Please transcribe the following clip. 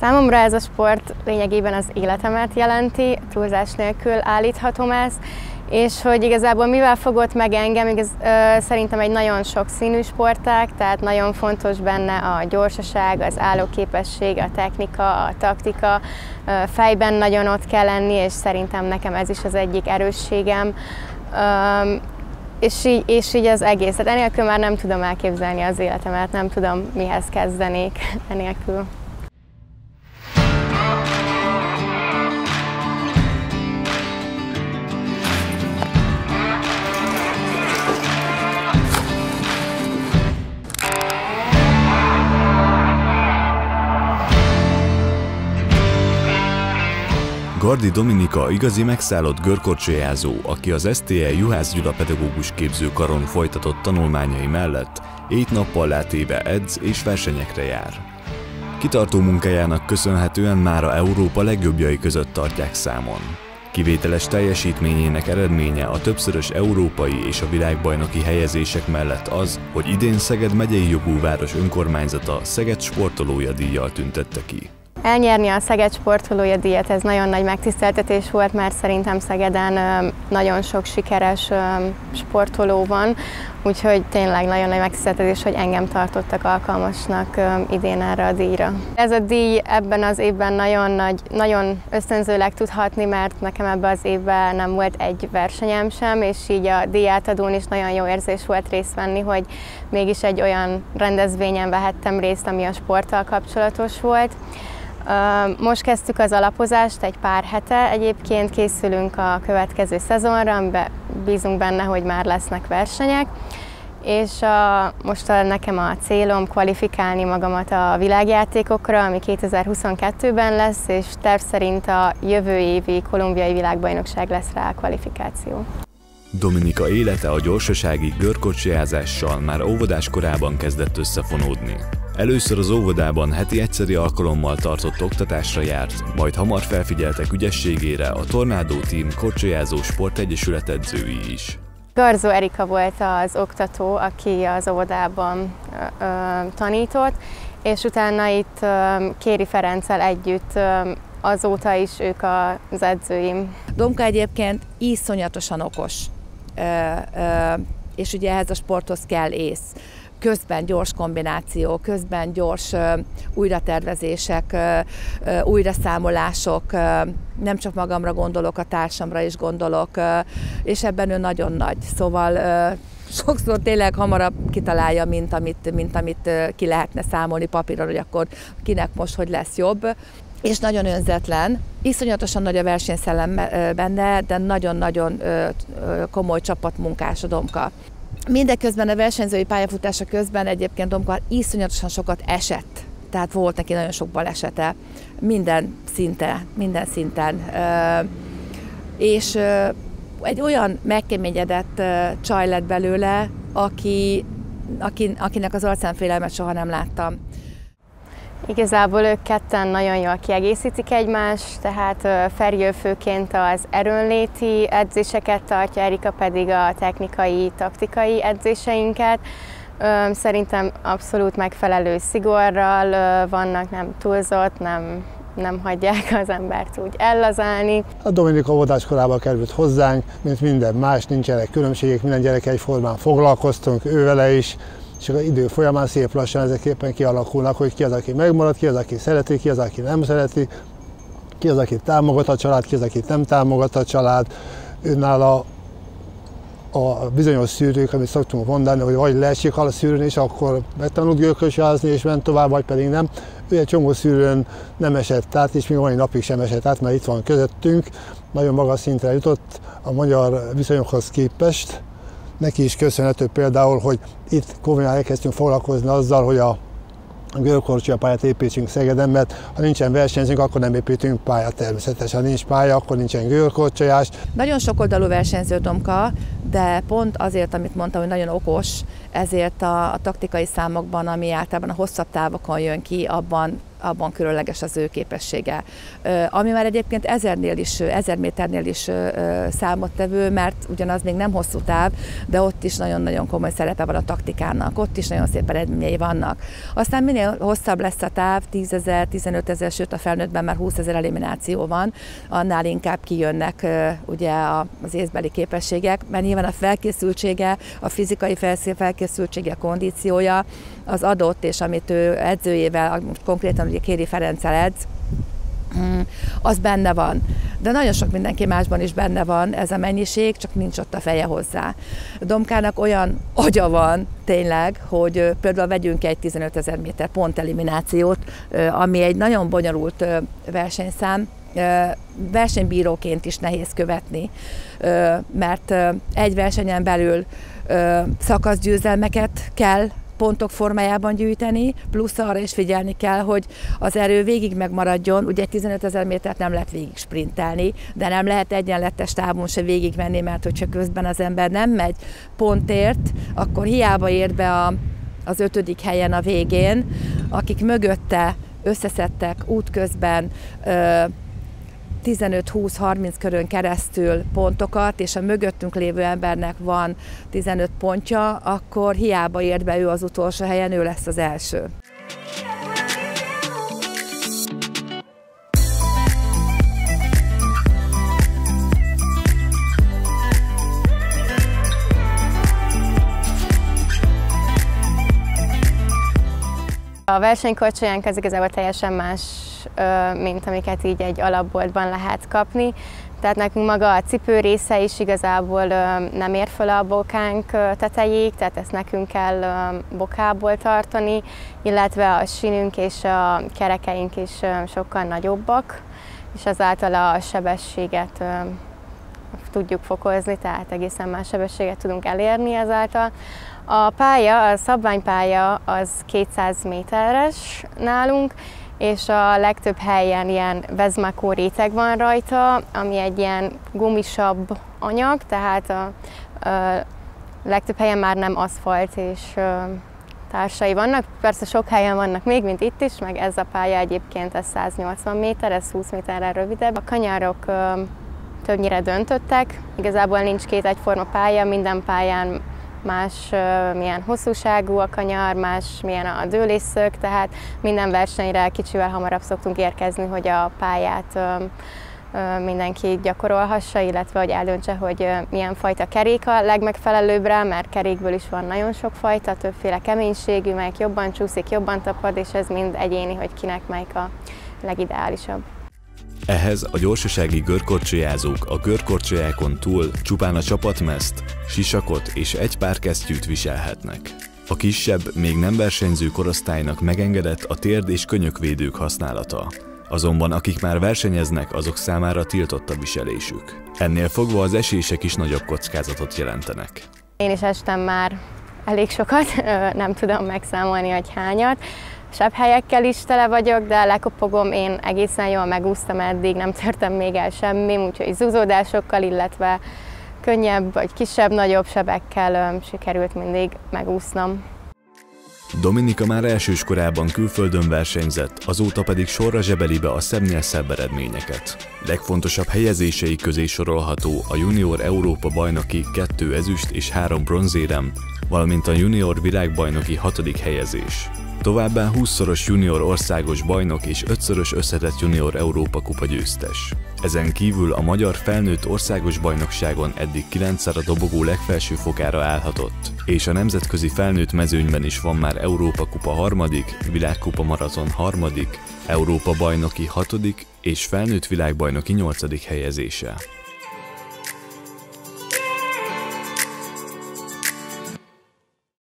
Számomra ez a sport lényegében az életemet jelenti, túlzás nélkül állíthatom ezt, és hogy igazából mivel fogott meg engem, szerintem egy nagyon sokszínű sportág, tehát nagyon fontos benne a gyorsaság, az állóképesség, a technika, a taktika, fejben nagyon ott kell lenni, és szerintem nekem ez is az egyik erősségem. És így az egész. Tehát enélkül már nem tudom elképzelni az életemet, nem tudom, mihez kezdenék enélkül. Gardi Dominika igazi megszállott görkorcsolyázó, aki az STE Juhász Gyula pedagógus képző karon folytatott tanulmányai mellett 7 nappal látéve edz és versenyekre jár. Kitartó munkájának köszönhetően mára Európa legjobbjai között tartják számon. Kivételes teljesítményének eredménye a többszörös európai és a világbajnoki helyezések mellett az, hogy idén Szeged megyei jogú város önkormányzata Szeged sportolója díjjal tüntette ki. Elnyerni a Szeged sportolója díjat, ez nagyon nagy megtiszteltetés volt, mert szerintem Szegeden nagyon sok sikeres sportoló van, úgyhogy tényleg nagyon nagy megtiszteltetés, hogy engem tartottak alkalmasnak idén erre a díjra. Ez a díj ebben az évben nagyon ösztönzőleg tud hatni, mert nekem ebben az évben nem volt egy versenyem sem, és így a díjátadón is nagyon jó érzés volt részt venni, hogy mégis egy olyan rendezvényen vehettem részt, ami a sporttal kapcsolatos volt. Most kezdtük az alapozást egy pár hete, egyébként készülünk a következő szezonra, amiben bízunk benne, hogy már lesznek versenyek, és most nekem a célom kvalifikálni magamat a világjátékokra, ami 2022-ben lesz, és terv szerint a jövő évi kolumbiai világbajnokság lesz rá a kvalifikáció. Dominika élete a gyorsasági görkorcsolyázással már óvodás korában kezdett összefonódni. Először az óvodában heti egyszeri alkalommal tartott oktatásra járt, majd hamar felfigyeltek ügyességére a Tornádó Team korcsolyázó sportegyesület edzői is. Garzó Erika volt az oktató, aki az óvodában tanított, és utána itt Kéri Ferenccel együtt azóta is ők az edzőim. Domka egyébként iszonyatosan okos, és ugye ehhez a sporthoz kell ész. Közben gyors kombináció, közben gyors újratervezések, újraszámolások, nem csak magamra gondolok, a társamra is gondolok, és ebben ő nagyon nagy. Szóval sokszor tényleg hamarabb kitalálja, mint amit ki lehetne számolni papíron, hogy akkor kinek most hogy lesz jobb. És nagyon önzetlen, iszonyatosan nagy a versenyszellem benne, de nagyon-nagyon komoly csapatmunkás a Domka. Mindeközben a versenyzői pályafutása közben egyébként Domka iszonyatosan sokat esett, tehát volt neki nagyon sok balesete, minden szinten. És egy olyan megkeményedett csaj lett belőle, akinek az arcán félelmet soha nem láttam. Igazából ők ketten nagyon jól kiegészítik egymást, tehát Feri főként az erőnléti edzéseket tartja, Erika pedig a technikai, taktikai edzéseinket. Szerintem abszolút megfelelő szigorral vannak, nem túlzott, nem hagyják az embert úgy ellazálni. A Dominika óvodás korában került hozzánk, mint minden más, nincsenek különbségek, minden gyerek egyformán foglalkoztunk, ő vele is, és az idő folyamán szép lassan ezekképpen kialakulnak, hogy ki az, aki megmarad, ki az, aki szereti, ki az, aki nem szereti, ki az, aki támogat a család, ki az, aki nem támogat a család. Őnála a bizonyos szűrők, amit szoktunk mondani, hogy vagy leesik a szűrőn, és akkor megtanult görkösjázni, és ment tovább, vagy pedig nem. Ő egy csomó szűrőn nem esett át, és még mai napig sem esett át, mert itt van közöttünk. Nagyon magas szintre jutott a magyar viszonyokhoz képest. Neki is köszönhető például, hogy itt komolyan elkezdtünk foglalkozni azzal, hogy a görkorcsolyapályát építsünk Szegeden, mert ha nincsen versenyzünk, akkor nem építünk pályát természetesen. Ha nincs pálya, akkor nincsen görkorcsolyás. Nagyon sokoldalú versenyző Domka, de pont azért, amit mondtam, hogy nagyon okos, ezért a taktikai számokban, ami általában a hosszabb távokon jön ki, abban abban különleges az ő képessége. Ami már egyébként 1000 méternél is számottevő, mert ugyanaz még nem hosszú táv, de ott is nagyon-nagyon komoly szerepe van a taktikának, ott is nagyon szép eredményei vannak. Aztán minél hosszabb lesz a táv, 10 000, 15 000, sőt a felnőttben már 20 000 elimináció van, annál inkább kijönnek ugye az észbeli képességek, mert nyilván a felkészültsége, a fizikai felkészültsége, a kondíciója az adott, és amit ő edzőjével, konkrétan ugye Kéri Ferenccel edz, az benne van. De nagyon sok mindenki másban is benne van ez a mennyiség, csak nincs ott a feje hozzá. Domkának olyan agya van tényleg, hogy például vegyünk egy 15 000 méter ponteliminációt, ami egy nagyon bonyolult versenyszám, versenybíróként is nehéz követni, mert egy versenyen belül szakaszgyőzelmeket kell pontok formájában gyűjteni, plusz arra is figyelni kell, hogy az erő végig megmaradjon. Ugye 15 000 métert nem lehet végig sprintelni, de nem lehet egyenletes távon se végigmenni, mert hogyha közben az ember nem megy pontért, akkor hiába ér be az 5. helyen a végén, akik mögötte összeszedtek útközben 15-20-30 körön keresztül pontokat, és a mögöttünk lévő embernek van 15 pontja, akkor hiába ért be ő az utolsó helyen, ő lesz az első. A versenykorcsolyánk az igazából teljesen más, mint amiket így egy alapboltban lehet kapni. Tehát nekünk maga a cipő része is igazából nem ér fel a bokánk tetejéig, tehát ezt nekünk kell bokából tartani, illetve a sínünk és a kerekeink is sokkal nagyobbak, és ezáltal a sebességet tudjuk fokozni, tehát egészen más sebességet tudunk elérni ezáltal. A pálya, a szabványpálya az 200 méteres nálunk, és a legtöbb helyen ilyen vezmakó réteg van rajta, ami egy ilyen gumisabb anyag, tehát a legtöbb helyen már nem aszfalt és társai vannak. Persze sok helyen vannak még, mint itt is, meg ez a pálya egyébként ez 180 méter, ez 20 méterrel rövidebb. A kanyarok többnyire döntöttek, igazából nincs két egyforma pálya, minden pályán más milyen hosszúságú a kanyar, más milyen a dőlésszög, tehát minden versenyre kicsivel hamarabb szoktunk érkezni, hogy a pályát mindenki gyakorolhassa, illetve hogy eldöntse, hogy milyen fajta kerék a legmegfelelőbb rá, mert kerékből is van nagyon sok fajta, többféle keménységű, melyik jobban csúszik, jobban tapad, és ez mind egyéni, hogy kinek melyik a legideálisabb. Ehhez a gyorsasági görkorcsolyázók a görkorcsolyákon túl csupán a csapatmeszt, sisakot és egy pár kesztyűt viselhetnek. A kisebb, még nem versenyző korosztálynak megengedett a térd- és könyökvédők használata. Azonban akik már versenyeznek, azok számára tiltott a viselésük. Ennél fogva az esések is nagyobb kockázatot jelentenek. Én is estem már elég sokat, nem tudom megszámolni, hogy hányat. Sebhelyekkel is tele vagyok, de lekopogom, én egészen jól megúsztam eddig, nem törtem még el semmi, úgyhogy zúzódásokkal, illetve könnyebb vagy kisebb-nagyobb sebekkel sikerült mindig megúsznom. Dominika már elsős korában külföldön versenyzett, azóta pedig sorra zsebeli be a szebbnél szebb eredményeket. Legfontosabb helyezései közé sorolható a junior Európa bajnoki 2 ezüst és 3 bronzérem, valamint a junior világbajnoki 6. helyezés. Továbbá 20-szoros junior országos bajnok és 5-szörös összetett junior Európa kupa győztes. Ezen kívül a magyar felnőtt országos bajnokságon eddig 9-szer a dobogó legfelső fokára állhatott, és a nemzetközi felnőtt mezőnyben is van már Európa kupa 3., világkupa maraton 3., Európa bajnoki 6. és felnőtt világbajnoki 8. helyezése.